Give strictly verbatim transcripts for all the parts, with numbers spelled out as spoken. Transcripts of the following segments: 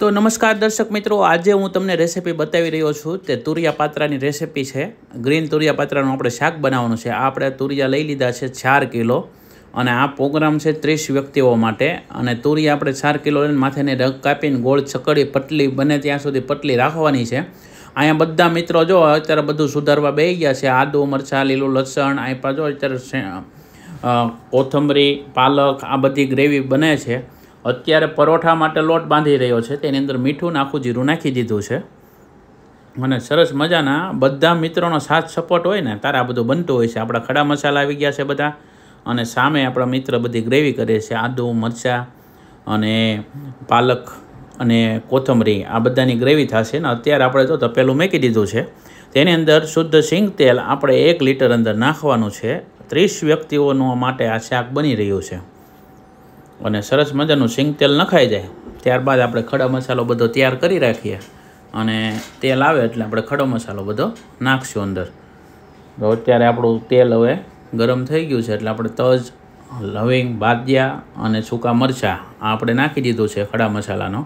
तो नमस्कार दर्शक मित्रों, आज हूँ तमने रेसिपी बतावी रह्यो छूं ते तुरिया पात्रानी रेसिपी है। ग्रीन तुरिया पात्रानुं आपणे शाक बनाववानुं छे। आपणे तुरिया लई लीधा छे चार किलो अने आ प्रोग्राम है तीस व्यक्तिओ माटे। अने तुरिया आपणे चार किलो लईने माथेनी रग कापीने गोળ चकड़ी पटली बने त्यां सुधी पटली राखवानी छे। अहींया बधा मित्रों जो अत्यारे बधुं सुधारवा बेही गया छे। आदू मरचा लीलुं लसण अहीं पर जो अत्यारे कोथमरी पालक आ बधी ग्रेवी बने छे। अत्यारे परोठा माटे लोट बांधी रह्यो छे। तेनी अंदर मीठुं नाखुं जीरुं नाखी दीधुं छे अने सरस मजाना बधा मित्रोनो साथ सपोर्ट होय ने तारे आ बधुं बनतुं होय छे। आपणा खड़ा मसाला आवी गया छे बधा अने सामे आपणा मित्र बधी ग्रेवी करे छे। आदू मरचा अने पालक अने कोथमरी आ बधानी ग्रेवी थशे ने अत्यारे आपणे जो तपेલું મૂકી દીધું છે। तेनी अंदर शुद्ध सिंग तेल आपणे एक लीटर अंदर नाखवानुं छे। तीस व्यक्तिओनो माटे आ शाक बनी रह्युं छे અને સરસ મજાનું સિંગ તેલ નખાઈ જાય ત્યારબાદ આપણે ખડો મસાલો બધો તૈયાર કરી રાખીએ અને તેલ આવે એટલે આપણે ખડો મસાલો બધો નાખશું અંદર। તો અત્યારે આપણું તેલ હવે ગરમ થઈ ગયું છે એટલે આપણે તજ લવિંગ બાદિયા અને સૂકા મરચાં આપણે નાખી દીધું છે ખડા મસાલાનો।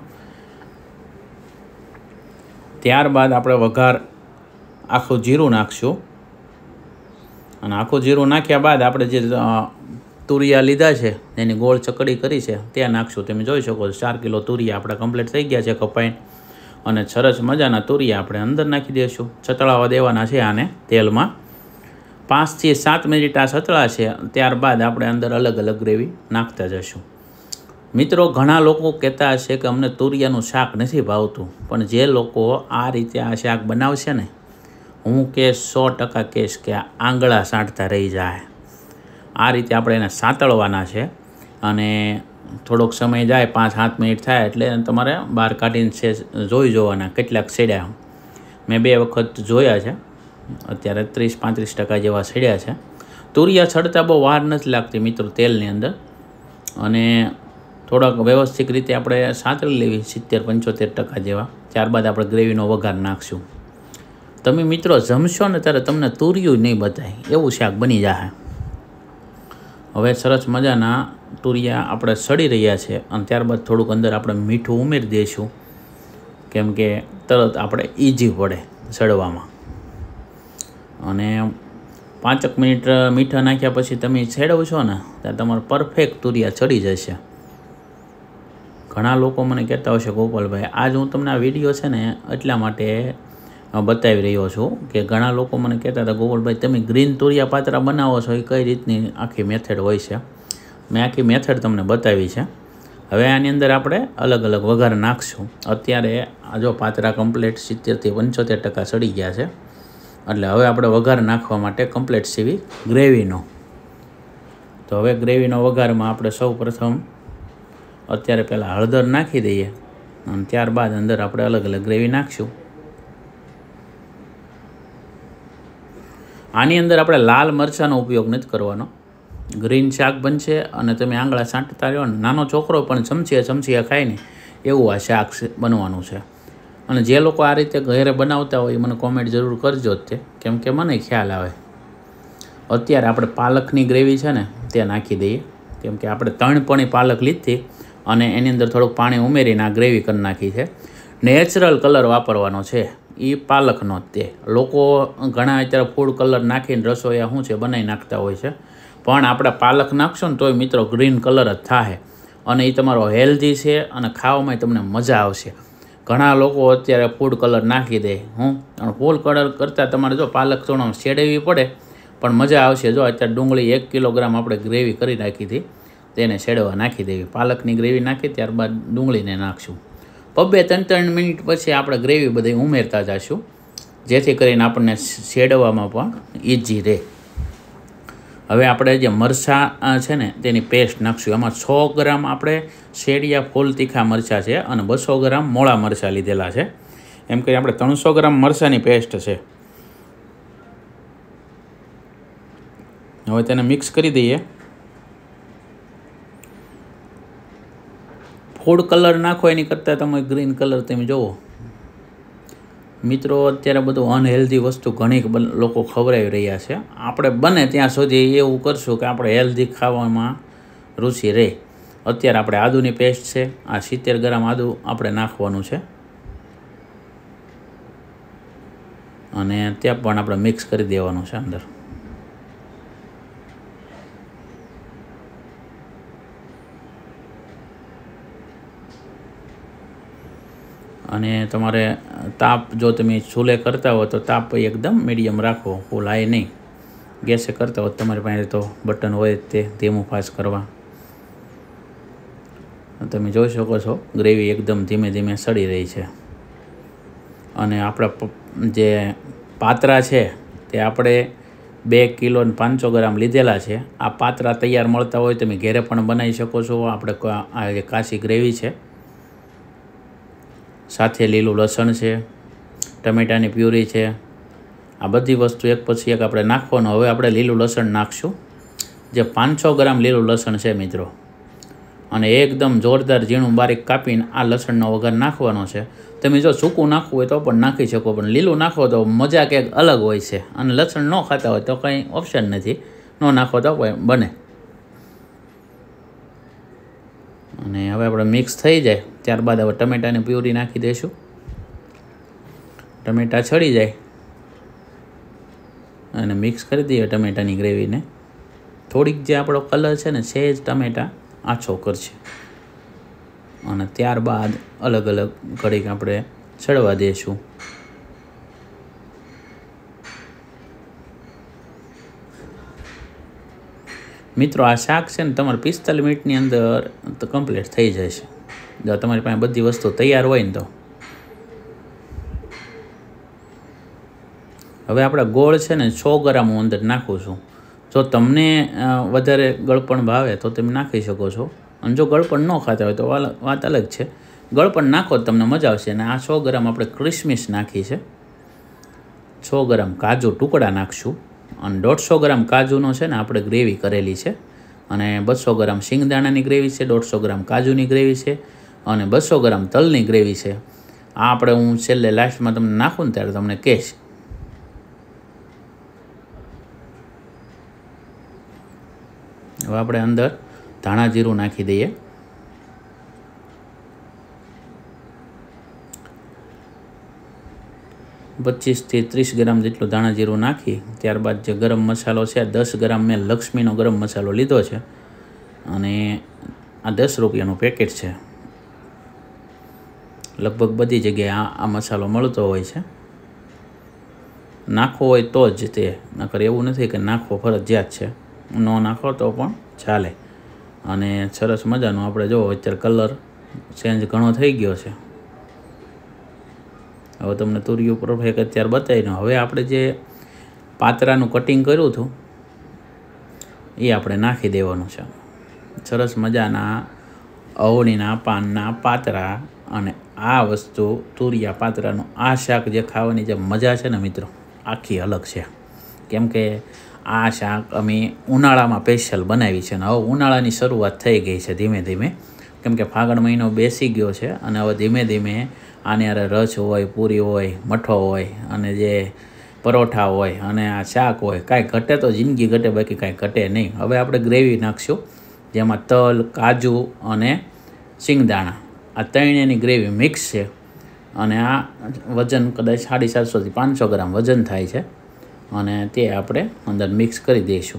ત્યારબાદ આપણે વઘાર આખું જીરું નાખશું અને આખું જીરું નાખ્યા બાદ આપણે જે तुरिया लीधा है जेनी गोळ चकड़ी करी है त्या नाखशुं। तमे जोई शको चार किलो तुरिया आपणे कम्प्लीट थई गया है कपाईने अने सरस मजाना तुरिया आपणे अंदर नाखी देशुं। सतळावा देवाना छे आने तेलमां पांच थी सात मिनिट आ सतळाशे त्यारबाद आपणे अंदर अलग अलग ग्रेवी नाखता जशुं। मित्रों घणा लोको कहेता हशे के अमने तुरियानुं शाक नथी भावतुं, पण जे लोको आ रीते आ शाक बनावशे ने हूँ के सौ टका कहीश के आंगळा साँटता रही जाए। आ रीते आपणे एने सातळवाना छे अने थोड़ोक समय जाए पांच सात मिनिट थाय एटले तमारे बहार काढीने छे जोई जोवाना केटलाक सेड्या। मैं बे वखत जोया छे, अत्यारे तीस पैंतीस टका जेवा सेड्या छे। तुरिया छड़ता बहु वार नथी लागती मित्रों तेलनी अंदर अने थोड़ाक व्यवस्थित रीते आपणे सातળી लेवी सित्तेर पंचोतेर टका जेवा। त्यारबाद आपणे ग्रेवीनो वघार नाखशुं। तमे मित्रों जमशो ने त्यारे तमने तुरियुं नहीं बताय एवुं शाक बनी जाए। हवे सरस मजाना तुरिया आपणे सड़ी रह्या छे अने त्यारबाद थोड़ुंक अंदर आपणे मीठुं उमेरी दईशुं केम के तरत आपणे इजी पड़े सड़वामां। अने पांचक मिनिट मीठा नाख्या पछी तमे छेड़वशो ने त्यारे तमारे परफेक्ट तुरिया चढ़ी जशे। घणा लोको मने कहेता हशे गोपालभाई आज हूँ तमने आ विडियो छे ने એટલા માટે बतावी रह्यो छुं के घणा लोको मने कहेता हता गोपालभाई तमे ग्रीन तुरिया पात्रा बनावो छो ए कई रीतनी आखी मेथड होय छे। मैं आखी मेथड तमने बतावी छे। हवे आनी अंदर आपणे अलग अलग वघार नाखशुं। अत्यारे आ जो पात्रा कम्प्लीट सित्तेर थी पंचोतेर टका सड़ी गया छे એટલે હવે આપણે વઘાર નાખવા માટે કમ્પ્લીટ સીવી ગ્રેવીનો। તો હવે ગ્રેવીનો વઘારમાં આપણે સૌ પ્રથમ અત્યારે પહેલાં હળદર નાખી દઈએ અને ત્યારબાદ અંદર આપણે અલગ અલગ ગ્રેવી નાખશું। आनी अंदर आपणे लाल मरचानो उपयोग नहीं करवानो। ग्रीन शाक बनशे अने तमे आंगळा साँटता रहो ने नानो छोकरो पण चमचीए चमचीए खाय ने एवुं आ शाक बनवानुं छे। अने जे लोको आ रीते घरे बनावता होय मने कॉमेंट जरूर करजो ते केम के मने ख्याल आवे। अत्यारे आपणे पालकनी ग्रेवी छे ने ते नाखी दईए केम के आपणे त्रण पणी पालक लीधी अने एनी अंदर थोड़ुंक पाणी उमेरीने आ ग्रेवी करी नाखी छे। नेचरल कलर वापरवानो छे ई पालकनो। ते लोको घणा अत्यारे फूड कलर नाखीने रसोईया शुं छे बनावी नाखता होय छे, पण आपणे पालक नाखशो ने तोय मित्रों ग्रीन कलर ज थाय अने ई तमारो हेल्धी छे अने खावामांय तमने मजा आवशे। घणा लोको अत्यारे फूड कलर नाखी दे हूँ फूड कलर करता तमारे जो पालक थोड़ो शेडवी पड़े पण मजा आवशे। जो अत्यारे डूंगળી एक किलोग्राम आपणे ग्रेवी करी नाखी थी तेने शेडवा नाखी देवी। पालकनी ग्रेवी नाखी त्यारबाद डूंगળીને नाखशुं। बब्बे त्रण त्रण मिनिट पछी आपणे ग्रेवी बधी उमेरता जशुं जेथी करीने आपणे शेडवामां पण इजी रहे। हवे आपणे जे मरचा छे ने तेनी पेस्ट नाखशुं। एमां सौ ग्राम आपणे शेडिया फूल तीखा मरचा छे अने बसो ग्राम मोळा मरचा लीधेला छे। एम करीने आपणे त्रणसो ग्राम मरचानी पेस्ट छे। हवे तेने मिक्स करी दईए। फूड कलर नाखो एनी करता तमे ग्रीन कलर तमे जोवो मित्रों अत्यारे बधुं अनहेल्धी वस्तु घणी लोको खवरावी रह्या छे। आपणे बने त्यां सुधी एवुं करशुं के आपणे हेल्धी खावामां रुचि रहे અત્યારે આપણે આદુની પેસ્ટ છે, આ સિત્તેર ગ્રામ આદુ આપણે નાખવાનું છે અને ત્યાં પણ આપણે મિક્સ કરી દેવાનું છે અંદર. અને તમારે તાપ જો તમે ચૂલે કરતા હો તો તાપ એકદમ મીડિયમ રાખો, ફૂલ હાઈ નહીં. ગેસે કરતા હો તમારી પાસે તો બટન હોય તે ધીમું ફાસ્ટ કરવા. તમે જોઈ શકો છો ગ્રેવી એકદમ ધીમે ધીમે સડી રહી છે. અને આપણા જે પાતરા છે તે આપણે બે કિલો ને પાંચસો ગ્રામ લીધેલા છે. આ પાતરા તૈયાર મળતા હોય તમે ઘરે પણ બનાવી શકો છો. આપણે આ જે કાચી ગ્રેવી છે, સાથે લીલું લસણ છે, ટમેટાની પ્યુરી છે, આ બધી વસ્તુ એક પછી એક આપણે નાખવાનું. હવે આપણે લીલું લસણ નાખશું, જે પાંચસો ગ્રામ લીલું લસણ છે મિત્રો. અને એકદમ જોરદાર ઝીણું બારીક કાપીને આ લસણનો વઘાર નાખવાનો છે. તમે જો સૂકું નાખવું હોય તો પણ નાખી શકો, પણ લીલું નાખો તો મજા કંઈક અલગ હોય છે. અને લસણ ન ખાતા હોય તો કંઈ ઓપ્શન નથી, ન નાખો તો બને. અને હવે આપણે મિક્સ થઈ જાય ત્યારબાદ હવે ટમેટાની પ્યુરી નાખી દઈશું. ટમેટા છળી જાય અને મિક્સ કરી દઈએ ટમેટાની ગ્રેવીને. થોડીક જે આપણો કલર છે ને સહેજ ટમેટા આછો કરશે અને ત્યારબાદ અલગ અલગ ઘડીક આપણે ચડવા દઈશું. મિત્રો આ શાક છે ને તમારે પિસ્તાલીસ મિનિટની અંદર તો કમ્પ્લીટ થઈ જશે. જો તમારી પાસે બધી વસ્તુ તૈયાર હોય ને તો. હવે આપણા ગોળ છે ને સો ગ્રામ હું અંદર નાખું છું. જો તમને વધારે ગળપણ ભાવે તો તમે નાખી શકો છો, અને જો ગળપણ ન ખાતા હોય તો વાત અલગ છે. ગળપણ નાખો તો તમને મજા આવશે. અને આ સો ગ્રામ આપણે ક્રિસમિસ નાખી છે, સો ગ્રામ કાજુ ટુકડા નાખશું, અને દોઢસો ગ્રામ કાજુનો છે ને આપણે ગ્રેવી કરેલી છે, અને બસો ગ્રામ શિંગદાણાની ગ્રેવી છે, દોઢસો ગ્રામ કાજુની ગ્રેવી છે, અને બસો ગ્રામ તલની ગ્રેવી છે. આ આપણે હું છેલ્લે લાસ્ટમાં તમને નાખું ને ત્યારે તમને કહીશ. હવે આપણે અંદર ધાણા જીરું નાખી દઈએ. પચીસથી ત્રીસ ગ્રામ જેટલું ધાણા જીરું નાખી ત્યારબાદ જે ગરમ મસાલો છે, દસ ગ્રામ મેં લક્ષ્મીનો ગરમ મસાલો લીધો છે, અને આ દસ રૂપિયાનું પેકેટ છે. લગભગ બધી જગ્યાએ આ આ મસાલો મળતો હોય છે. નાખવો હોય તો જ તે, નકર એવું નથી કે નાખવો ફરજિયાત છે. ન નાખો તો પણ ચાલે. અને સરસ મજાનું આપણે જો અત્યારે કલર ચેન્જ ઘણો થઈ ગયો છે. હવે તમને તુરિયું પરફેક્ટ અત્યારે બતાવીને હવે આપણે જે પાતરાનું કટિંગ કર્યું હતું એ આપણે નાખી દેવાનું છે. સરસ મજાના અવળીના પાનના પાતરા. અને આ વસ્તુ તુરિયા પાતરાનું આ શાક જે ખાવાની જે મજા છે ને મિત્રો, આખી અલગ છે. કેમ કે આ શાક અમે ઉનાળામાં સ્પેશિયલ બનાવી છે, અને હવે ઉનાળાની શરૂઆત થઈ ગઈ છે ધીમે ધીમે. કેમ કે ફાગણ મહિનો બેસી ગયો છે, અને હવે ધીમે ધીમે આની અરે રસ હોય, પૂરી હોય, મઠો હોય, અને જે પરોઠા હોય, અને આ શાક હોય, કાંઈ ઘટે તો જિંદગી ઘટે, બાકી કાંઈ ઘટે નહીં. હવે આપણે ગ્રેવી નાખશું, જેમાં તલ, કાજુ અને શિંગદાણા આ ત્રણેયની ગ્રેવી મિક્સ છે. અને આ વજન કદાચ સાડી સાતસોથી પાંચસો ગ્રામ વજન થાય છે, અને તે આપણે અંદર મિક્સ કરી દઈશું.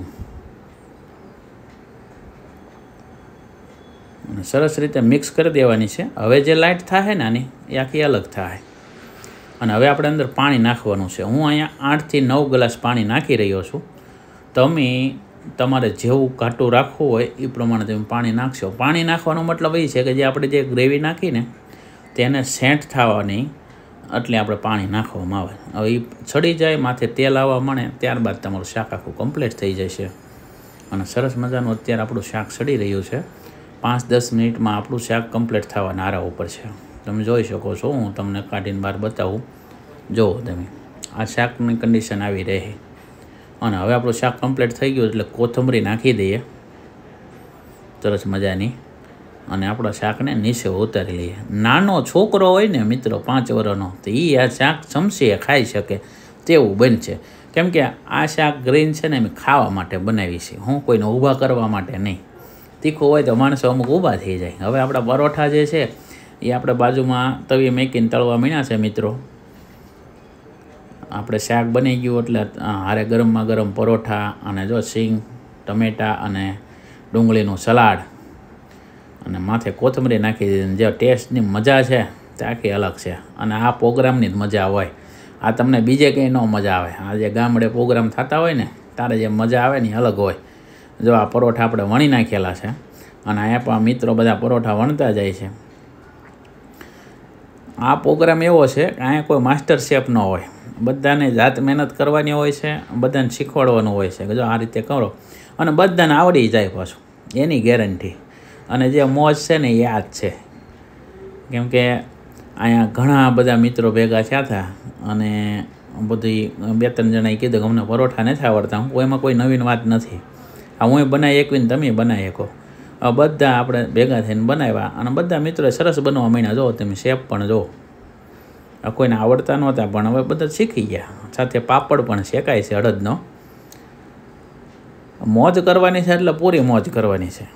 અને સરસ રીતે મિક્સ કરી દેવાની છે. હવે જે લાઇટ થાય ને આની એ આખી અલગ થાય. અને હવે આપણે અંદર પાણી નાખવાનું છે. હું અહીંયા આઠથી નવ ગ્લાસ પાણી નાખી રહ્યો છું. તમે તમારે જેવું ઘાટું રાખવું હોય એ પ્રમાણે તમે પાણી નાખશો. પાણી નાખવાનો મતલબ એ છે કે જે આપણે જે ગ્રેવી નાખીને તેને સેન્ટ થવાની એટલે આપણે પાણી નાખવામાં આવે. હવે એ ચડી જાય, માથે તેલ આવવા મળે, ત્યારબાદ તમારું શાક આખું કમ્પ્લીટ થઈ જશે. અને સરસ મજાનું અત્યારે આપણું શાક સડી રહ્યું છે. પાંચ દસ મિનિટમાં આપણું શાક કમ્પ્લીટ થવાના આરા ઉપર છે. તમે જોઈ શકો છો, હું તમને કાઢીને બહાર બતાવું. જુઓ તમે, આ શાકની કન્ડિશન આવી રહે. અને હવે આપણું શાક કમ્પ્લીટ થઈ ગયું એટલે કોથમરી નાખી દઈએ સરસ મજાની, અને આપણા શાકને નીચે ઉતારી લઈએ. નાનો છોકરો હોય ને મિત્રો પાંચ વર્ષનો, તો એ આ શાક ચમચીએ ખાઈ શકે તેવું બનશે. કેમ કે આ શાક ગ્રીન છે ને અમે ખાવા માટે બનાવી છે, હું કોઈને ઊભા કરવા માટે નહીં. તીખું હોય તો માણસો અમુક ઊભા થઈ જાય. હવે આપણા પરોઠા જે છે એ આપણે બાજુમાં તવી મેકીને તળવા મીણ્યા છે મિત્રો. આપણે શાક બની ગયું એટલે હારે ગરમમાં ગરમ પરોઠા અને જો સિંગ ટમેટા અને ડુંગળીનું સલાડ અને માથે કોથમરી નાખી દીધી. જે ટેસ્ટની મજા છે તે આખી અલગ છે અને આ પ્રોગ્રામની જ મજા હોય. આ તમને બીજે કંઈ ન મજા આવે. આ જે ગામડે પ્રોગ્રામ થતા હોય ને તારે જે મજા આવે ને અલગ હોય. જો આ પરોઠા આપણે વણી નાખેલા છે અને અહીંયા પણ મિત્રો બધા પરોઠા વણતા જાય છે. આ પ્રોગ્રામ એવો છે કે અહીંયા કોઈ માસ્ટર શેફ ન હોય. બધાને જાત મહેનત કરવાની હોય છે, બધાને શીખવાડવાનું હોય છે કે જો આ રીતે કરો અને બધાને આવડી જાય પાછું, એની ગેરંટી. અને જે મોજ છે ને એ આ જ છે. કેમ કે અહીંયા ઘણા બધા મિત્રો ભેગા થયા હતા અને બધી બે ત્રણ જણાએ કીધું કે અમને પરોઠા નથી આવડતા. હું એમાં કોઈ નવીન વાત નથી. આ હું બનાવી એકવીને તમે બનાવી શકો. બધા આપણે ભેગા થઈને બનાવ્યા અને બધા મિત્રોએ સરસ બનવા માંડ્યા. જો તમે શેફ પણ જો કોઈને આવડતા નહોતા પણ હવે બધા શીખી ગયા. સાથે પાપડ પણ શેકાય છે અડદનો. મોજ કરવાની છે એટલે પૂરી મોજ કરવાની છે.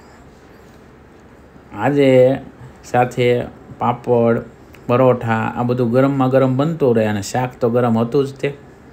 આજે સાથે પાપડ પરોઠા આ બધું ગરમમાં ગરમ બનતું રહે અને શાક તો ગરમ હતું જ. તે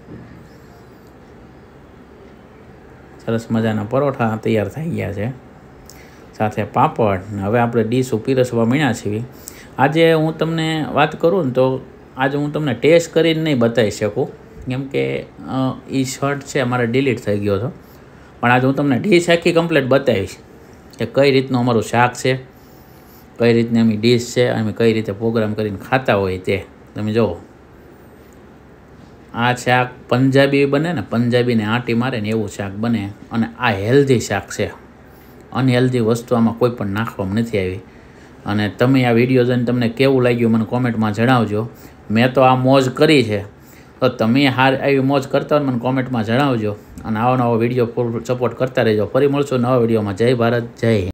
સરસ મજાના પરોઠા તૈયાર થઈ ગયા છે સાથે પાપડ. હવે આપણે ડીશ પીરસવા મીણ્યા છીએ. આજે હું તમને વાત કરું ને તો આજે હું તમને ટેસ્ટ કરીને નહીં બતાવી શકું કેમ કે એ શર્ટ છે અમારે ડિલીટ થઈ ગયો હતો. પણ આજે હું તમને ડીશ આખી કમ્પ્લીટ બતાવીશ કે કઈ રીતનું અમારું શાક છે, કઈ રીતની એમની ડીશ છે, અમે કઈ રીતે પ્રોગ્રામ કરીને ખાતા હોય તે તમે જુઓ. આ શાક પંજાબી બને ને, પંજાબીને આંટી મારે ને એવું શાક બને અને આ હેલ્ધી શાક છે. અનહેલ્ધી વસ્તુ આમાં કોઈ પણ નાખવામાં નથી આવી. અને તમે આ વિડીયો જોઈને તમને કેવું લાગ્યું મને કોમેન્ટમાં જણાવજો. મેં તો આ મોજ કરી છે તો તમે હાર આવી મોજ કરતા હોય મને કોમેન્ટમાં જણાવજો અને આવો નવો વિડીયો ફૂલ સપોર્ટ કરતા રહેજો. ફરી મળશું નવા વિડીયોમાં. જય ભારત, જય હિન્દ.